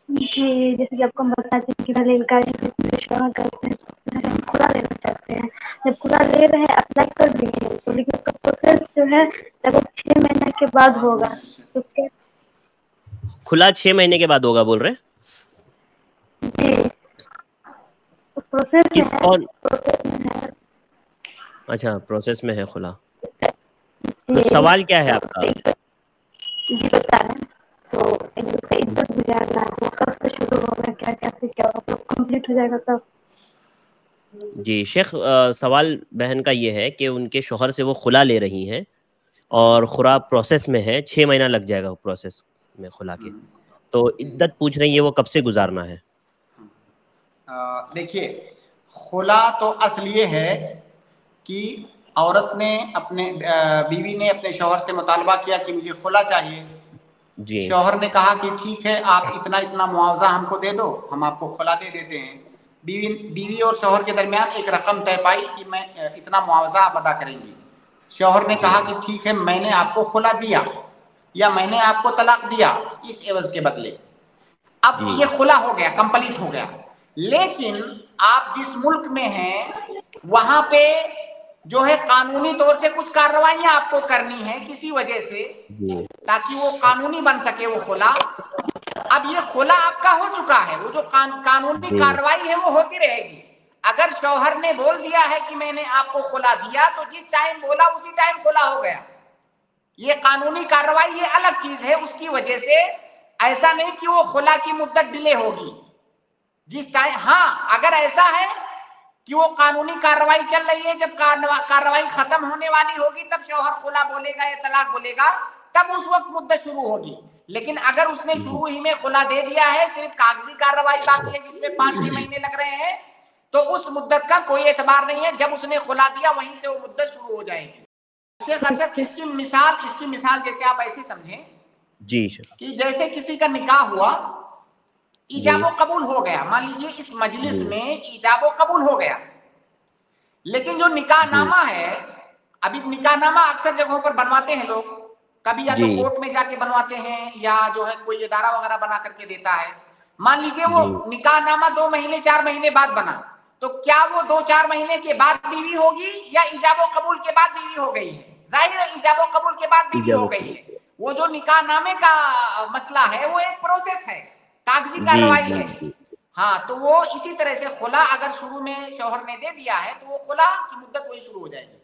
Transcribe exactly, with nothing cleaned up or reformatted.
جی جیسے کہ آپ کو ہم بتاتے ہیں کہ پہلے انکاری شوہر کرتے ہیں تو اس سے ہم کھلا لینا چاہتے ہیں. جب کھلا لے رہے ہیں اپلائی کر دیے ہیں تو لیکن اس کا پروسیس جو ہے لگ چھ مہینے کے بعد ہوگا تو کیا کھلا چھ مہینے کے بعد ہوگا بول رہے ہیں؟ جی پروسیس میں کس ہے کون پروسیس میں ہے. اچھا پروسیس میں ہے کھلا. تو جی سوال کیا ہے آپ کا؟ جی بتا رہے ہیں تو اس کا عدت گزار رہا ہے وہ کب سے شروع ہوگا کیا کیسے کیا کمپلیٹ ہو جائے گا تب. جی شیخ سوال بہن کا یہ ہے کہ ان کے شوہر سے وہ خلا لے رہی ہیں اور خلا پروسیس میں ہے چھ مہینہ لگ جائے گا پروسیس میں خلا کے تو جی عدت پوچھ رہی ہے وہ کب سے گزارنا ہے. دیکھیے خلا تو اصل یہ ہے کہ عورت نے اپنے بیوی نے اپنے شوہر سے مطالبہ کیا کہ مجھے خلا چاہیے. جی شوہر نے کہا کہ ٹھیک ہے آپ اتنا اتنا معاوضہ ہم کو دے دو ہم آپ کو خلا دے دیتے ہیں. بیوی بیوی اور شوہر کے درمیان ایک رقم طے پائی کہ میں اتنا معاوضہ آپ ادا کریں گی. شوہر نے جی کہا کہ ٹھیک ہے میں نے آپ کو خلا دیا یا میں نے آپ کو طلاق دیا اس عوض کے بدلے. اب جی یہ خلا ہو گیا کمپلیٹ ہو گیا. لیکن آپ جس ملک میں ہیں وہاں پہ جو ہے قانونی طور سے کچھ کارروائیاں آپ کو کرنی ہے کسی وجہ سے جی تاکہ وہ قانونی بن سکے وہ خلا. اب یہ خلا آپ کا ہو چکا ہے وہ جو قانونی جی کارروائی ہے وہ ہوتی رہے گی. اگر شوہر نے بول دیا ہے کہ میں نے آپ کو خلا دیا تو جس ٹائم بولا اسی ٹائم خلا ہو گیا. یہ قانونی کارروائی یہ الگ چیز ہے اس کی وجہ سے ایسا نہیں کہ وہ خلا کی مدت ڈیلے ہوگی. جس ٹائم ہاں اگر ایسا ہے کہ وہ قانونی کارروائی چل رہی ہے جب کارروائی ختم ہونے والی ہوگی تب شوہر خلا بولے گا یا طلاق بولے گا تب اس وقت مدت شروع ہوگی. لیکن اگر اس نے جی شروع ہی میں خلا دے دیا ہے صرف کاغذی کارروائی باقی ہے جس میں پانچ چھ مہینے لگ رہے ہیں تو اس مدت کا کوئی اعتبار نہیں ہے. جب اس نے خلا دیا وہیں سے وہ مدت شروع ہو جائے گی. شیخ ارشد اس کی مثال اس کی مثال جیسے آپ ایسے سمجھیں جی شیخ کہ جیسے کسی کا نکاح ہوا جی ایجاب و قبول ہو گیا. مان لیجیے اس مجلس جی میں ایجاب و قبول ہو گیا لیکن جو نکاح جی نامہ ہے ابھی نکاح نامہ اکثر جگہوں پر بنواتے ہیں لوگ کبھی یا تو جی کورٹ میں جا کے بنواتے ہیں یا جو ہے کوئی ادارہ وغیرہ بنا کر کے دیتا ہے. مان لیجیے وہ جی نکاح نامہ دو مہینے چار مہینے بعد بنا تو کیا وہ دو چار مہینے کے بعد بیوی ہوگی یا ایجاب و قبول کے بعد بیوی ہو گئی ہے؟ ظاہر ہے ایجاب و قبول کے بعد بیوی ایجاب ہو گئی و- ہے. وہ جو نکاح نامے کا مسئلہ ہے وہ ایک پروسیس ہے کاغذی جی کارروائی جی ہے. جی ہاں تو وہ اسی طرح سے خلا اگر شروع میں شوہر نے دے دیا ہے تو وہ خلا کی مدت وہی شروع ہو جائے گی.